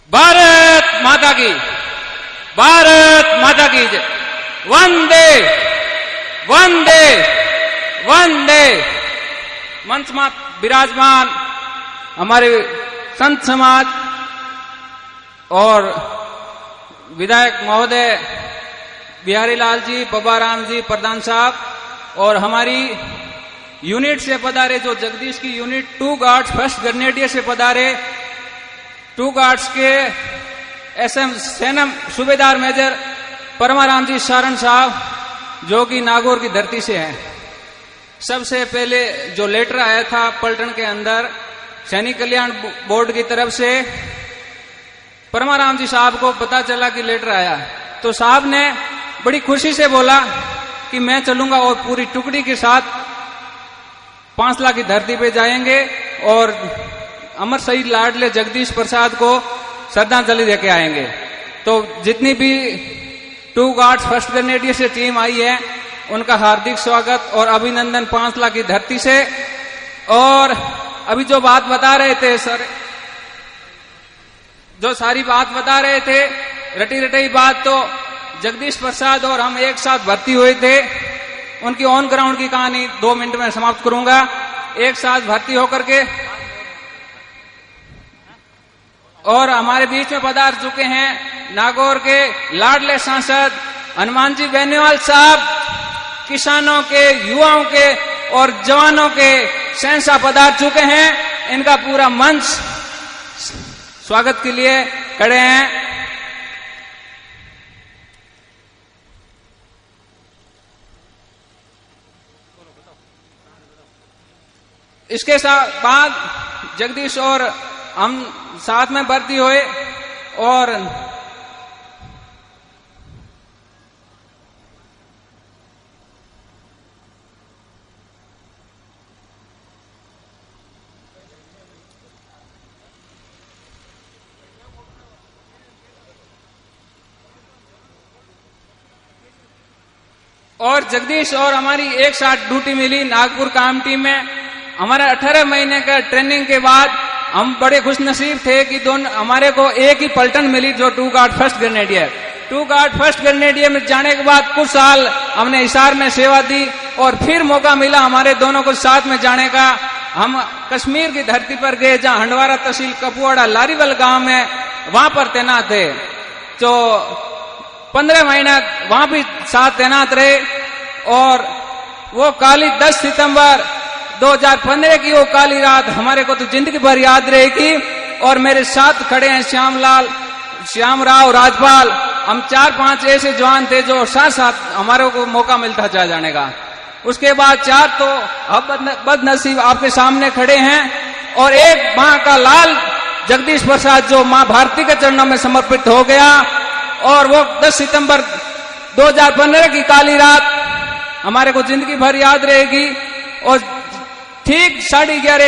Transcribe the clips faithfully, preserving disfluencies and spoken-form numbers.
भारत माता की, भारत माता की जय। वंदे वंदे वंदे। मंच में विराजमान हमारे संत समाज और विधायक महोदय बिहारी लाल जी, बब्बाराम जी, प्रधान साहब और हमारी यूनिट से पधारे जो जगदीश की unit two guards first grenadier से पधारे टू गार्ड्स के एसएम सेना सूबेदार मेजर परमाराम जी सारण साहब जो कि नागौर की धरती से हैं। सबसे पहले जो लेटर आया था पलटन के अंदर सैनिक कल्याण बोर्ड की तरफ से, परमाराम जी साहब को पता चला कि लेटर आया तो साहब ने बड़ी खुशी से बोला कि मैं चलूंगा और पूरी टुकड़ी के साथ पांचला की धरती पे जाएंगे और अमर शहीद लाडले जगदीश प्रसाद को श्रद्धांजलि देके आएंगे। तो जितनी भी टू गार्ड्स फर्स्ट ग्रेनेडियर से टीम आई है उनका हार्दिक स्वागत और अभिनंदन पांचला की धरती से। और अभी जो बात बता रहे थे सर, जो सारी बात बता रहे थे रटी रटाई बात, तो जगदीश प्रसाद और हम एक साथ भर्ती हुए थे। उनकी ऑन ग्राउंड की कहानी दो मिनट में समाप्त करूंगा। एक साथ भर्ती होकर के और हमारे बीच में पधार चुके हैं नागौर के लाडले सांसद हनुमान जी बेनीवाल साहब, किसानों के, युवाओं के और जवानों के शहंशाह पधार चुके हैं। इनका पूरा मंच स्वागत के लिए खड़े हैं। इसके साथ बाद जगदीश और हम साथ में भर्ती हुए और और जगदीश और हमारी एक साथ ड्यूटी मिली नागपुर काम टीम में। हमारा अठारह महीने का ट्रेनिंग के बाद हम बड़े खुश नसीब थे कि दोनों हमारे को एक ही पलटन मिली जो two guard first grenadier. Two guard first grenadier में जाने के बाद कुछ साल हमने हिसार में सेवा दी और फिर मौका मिला हमारे दोनों को साथ में जाने का। हम कश्मीर की धरती पर गए जहां हंडवारा तहसील कपुआड़ा लारीवल गांव में, वहां पर तैनात थे। तो पंद्रह महीना वहां भी साथ तैनात रहे और वो काली दस सितंबर दो हज़ार पंद्रह की वो काली रात हमारे को तो जिंदगी भर याद रहेगी। और मेरे साथ खड़े हैं श्यामलाल, श्याम राव, राजपाल, हम चार पांच ऐसे जवान थे जो साथ साथ हमारे को मौका मिलता जा जाने का। उसके बाद चार तो अब बदनसीब आपके सामने खड़े हैं और एक मां का लाल जगदीश प्रसाद जो मां भारती के चरणों में समर्पित हो गया। और वो दस सितंबर दो हज़ार पंद्रह की काली रात हमारे को जिंदगी भर याद रहेगी। और ठीक साढ़े ग्यारह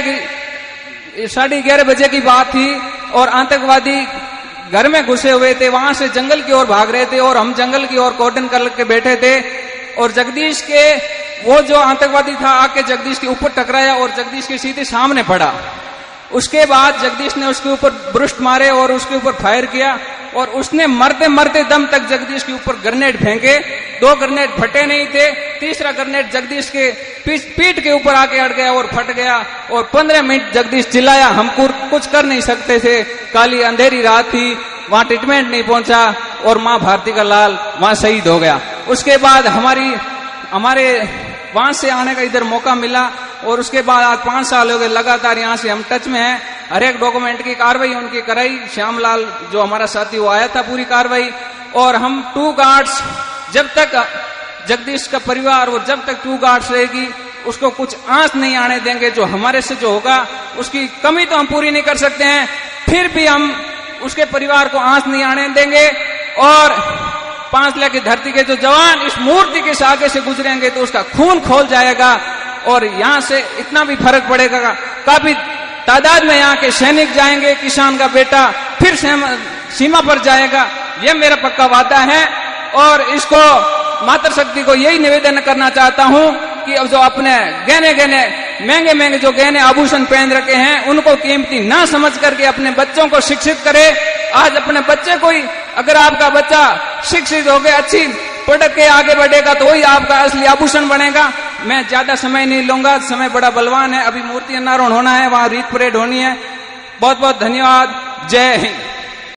की साढ़े ग्यारह बजे की बात थी और आतंकवादी घर में घुसे हुए थे, वहां से जंगल की ओर भाग रहे थे और हम जंगल की ओर कॉर्डन करके बैठे थे। और जगदीश के वो जो आतंकवादी था आके जगदीश के ऊपर टकराया और जगदीश के सीधे सामने पड़ा। उसके बाद जगदीश ने उसके ऊपर ब्रुस्ट मारे और उसके ऊपर फायर किया और उसने मरते मरते दम तक जगदीश के ऊपर ग्रेनेड फेंके। दो ग्रेनेड फटे नहीं थे, तीसरा ग्रेनेड जगदीश के पीठ के ऊपर आके अड़ गया और फट गया। और पंद्रह मिनट जगदीश चिल्लाया, हम कुछ कर नहीं सकते थे, काली अंधेरी रात थी, वहां ट्रीटमेंट नहीं पहुंचा और मां भारती का लाल वहां शहीद हो गया। उसके बाद हमारी हमारे वहां से आने का इधर मौका मिला और उसके बाद आज पांच साल हो गए लगातार यहाँ से हम टच में हैं। हर एक डॉक्यूमेंट की कार्रवाई उनकी कराई, श्यामलाल जो हमारा साथी वो आया था पूरी कार्रवाई। और हम टू गार्ड्स जब तक जगदीश का परिवार और जब तक टू गार्ड्स रहेगी उसको कुछ आंच नहीं आने देंगे। जो हमारे से जो होगा उसकी कमी तो हम पूरी नहीं कर सकते हैं, फिर भी हम उसके परिवार को आंच नहीं आने देंगे। और पांचला की धरती के जो जवान इस मूर्ति के आगे से गुजरेंगे तो उसका खून खोल जाएगा और यहाँ से इतना भी फर्क पड़ेगा, काफी तादाद में यहाँ के सैनिक जाएंगे, किसान का बेटा फिर सीमा पर जाएगा, ये मेरा पक्का वादा है। और इसको मातृशक्ति को यही निवेदन करना चाहता हूँ कि अब जो अपने गहने गहने महंगे महंगे जो गहने आभूषण पहन रखे हैं उनको कीमती ना समझ करके अपने बच्चों को शिक्षित करे, आज अपने बच्चे को ही, अगर आपका बच्चा शिक्षित होकर अच्छी पढ़ के आगे बढ़ेगा तो वही आपका असली आभूषण बनेगा। मैं ज्यादा समय नहीं लूंगा, समय बड़ा बलवान है, अभी मूर्ति अनावरण होना है, वहां रीत परेड होनी है। बहुत बहुत धन्यवाद। जय हिंद।